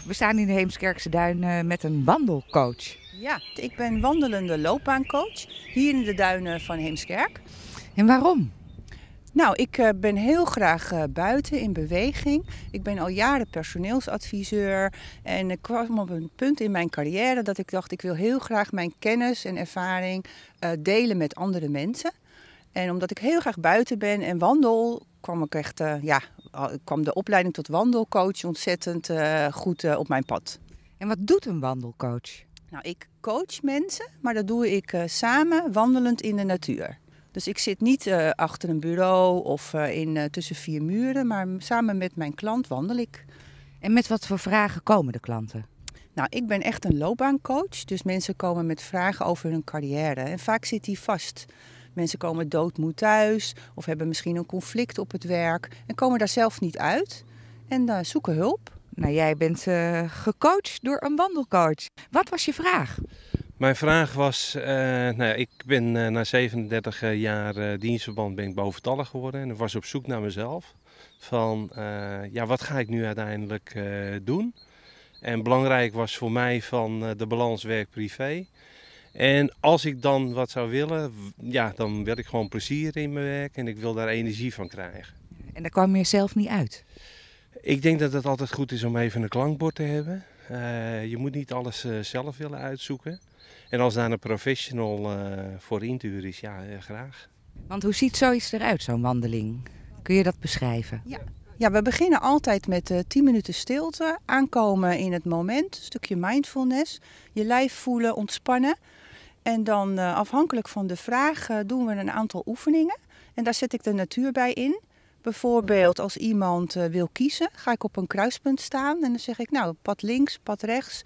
We staan in de Heemskerkse Duinen met een wandelcoach. Ja, ik ben wandelende loopbaancoach hier in de duinen van Heemskerk. En waarom? Nou, ik ben heel graag buiten in beweging. Ik ben al jaren personeelsadviseur en ik kwam op een punt in mijn carrière dat ik dacht ik wil heel graag mijn kennis en ervaring delen met andere mensen. En omdat ik heel graag buiten ben en wandel, kwam de opleiding tot wandelcoach ontzettend goed op mijn pad. En wat doet een wandelcoach? Nou, ik coach mensen, maar dat doe ik samen wandelend in de natuur. Dus ik zit niet achter een bureau of tussen vier muren, maar samen met mijn klant wandel ik. En met wat voor vragen komen de klanten? Nou, ik ben echt een loopbaancoach, dus mensen komen met vragen over hun carrière. En vaak zit die vast. Mensen komen doodmoe thuis of hebben misschien een conflict op het werk en komen daar zelf niet uit en zoeken hulp. Nou, jij bent gecoacht door een wandelcoach. Wat was je vraag? Mijn vraag was, ik ben na 37 jaar dienstverband ben ik boventallig geworden en ik was op zoek naar mezelf. Wat ga ik nu uiteindelijk doen? En belangrijk was voor mij van de balans werk-privé. En als ik dan wat zou willen, dan wil ik gewoon plezier in mijn werk en ik wil daar energie van krijgen. En daar kwam je zelf niet uit? Ik denk dat het altijd goed is om even een klankbord te hebben. Je moet niet alles zelf willen uitzoeken. En als daar een professional voor in te huren is, graag. Want hoe ziet zoiets eruit, zo'n wandeling? Kun je dat beschrijven? Ja, we beginnen altijd met 10 minuten stilte, aankomen in het moment, een stukje mindfulness, je lijf voelen, ontspannen. En dan afhankelijk van de vraag doen we een aantal oefeningen en daar zet ik de natuur bij in. Bijvoorbeeld als iemand wil kiezen, ga ik op een kruispunt staan en dan zeg ik nou pad links, pad rechts.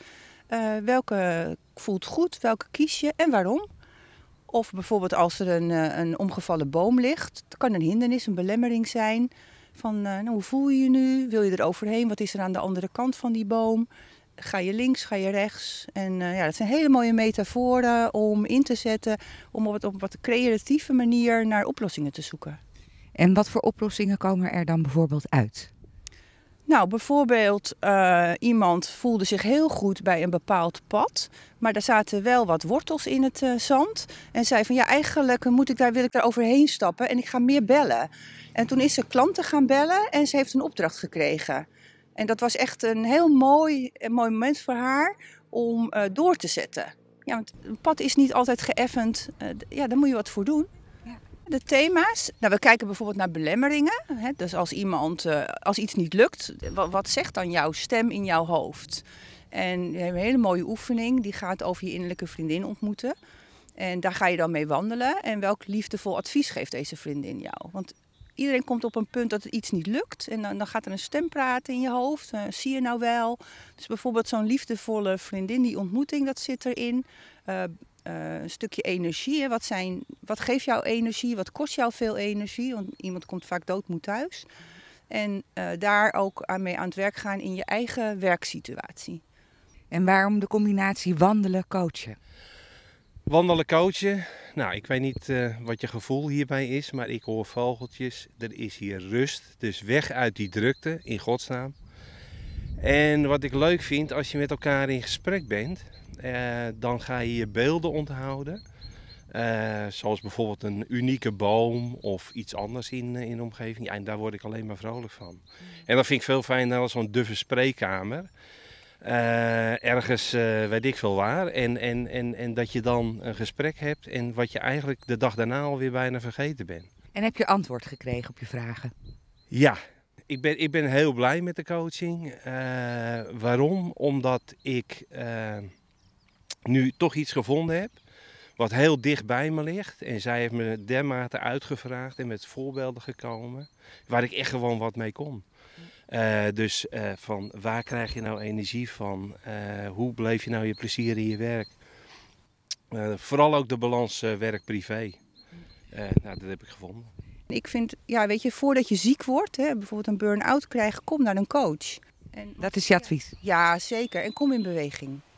Welke voelt goed, welke kies je en waarom? Of bijvoorbeeld als er een omgevallen boom ligt, dat kan een hindernis, een belemmering zijn. Hoe voel je je nu? Wil je er overheen? Wat is er aan de andere kant van die boom? Ga je links, ga je rechts? En dat zijn hele mooie metaforen om in te zetten, om op een wat creatieve manier naar oplossingen te zoeken. En wat voor oplossingen komen er dan bijvoorbeeld uit? Nou, bijvoorbeeld iemand voelde zich heel goed bij een bepaald pad, maar daar zaten wel wat wortels in het zand. En zei van ja, eigenlijk wil ik daar overheen stappen en ik ga meer bellen. En toen is ze klanten gaan bellen en ze heeft een opdracht gekregen. En dat was echt een heel mooi moment voor haar om door te zetten. Ja, want een pad is niet altijd geëffend, daar moet je wat voor doen. De thema's, we kijken bijvoorbeeld naar belemmeringen. Hè? Dus als iets niet lukt, wat zegt dan jouw stem in jouw hoofd? En we hebben een hele mooie oefening, die gaat over je innerlijke vriendin ontmoeten. En daar ga je dan mee wandelen. En welk liefdevol advies geeft deze vriendin jou? Want iedereen komt op een punt dat het iets niet lukt. En dan gaat er een stem praten in je hoofd. Zie je nou wel? Dus bijvoorbeeld zo'n liefdevolle vriendin, die ontmoeting, dat zit erin. Een stukje energie. Wat geeft jou energie? Wat kost jou veel energie? Want iemand komt vaak doodmoe thuis. En daar ook mee aan het werk gaan in je eigen werksituatie. En waarom de combinatie wandelen, coachen? Wandelen, coachen. Nou, ik weet niet wat je gevoel hierbij is, maar ik hoor vogeltjes. Er is hier rust. Dus weg uit die drukte, in godsnaam. En wat ik leuk vind, als je met elkaar in gesprek bent, dan ga je je beelden onthouden. Zoals bijvoorbeeld een unieke boom of iets anders in de omgeving. Ja, en daar word ik alleen maar vrolijk van. En dat vind ik veel fijner dan zo'n duffe spreekkamer. Ergens weet ik veel waar. En dat je dan een gesprek hebt en wat je eigenlijk de dag daarna alweer bijna vergeten bent. En heb je antwoord gekregen op je vragen? Ja, ik ben heel blij met de coaching. Waarom? Omdat ik nu toch iets gevonden heb wat heel dicht bij me ligt. En zij heeft me dermate uitgevraagd en met voorbeelden gekomen waar ik echt gewoon wat mee kon. Van waar krijg je nou energie van? Hoe beleef je nou je plezier in je werk? Vooral ook de balans werk-privé. Dat heb ik gevonden. Ik vind, voordat je ziek wordt, bijvoorbeeld een burn-out krijgt, kom naar een coach. Dat is je advies? Ja, zeker. En kom in beweging.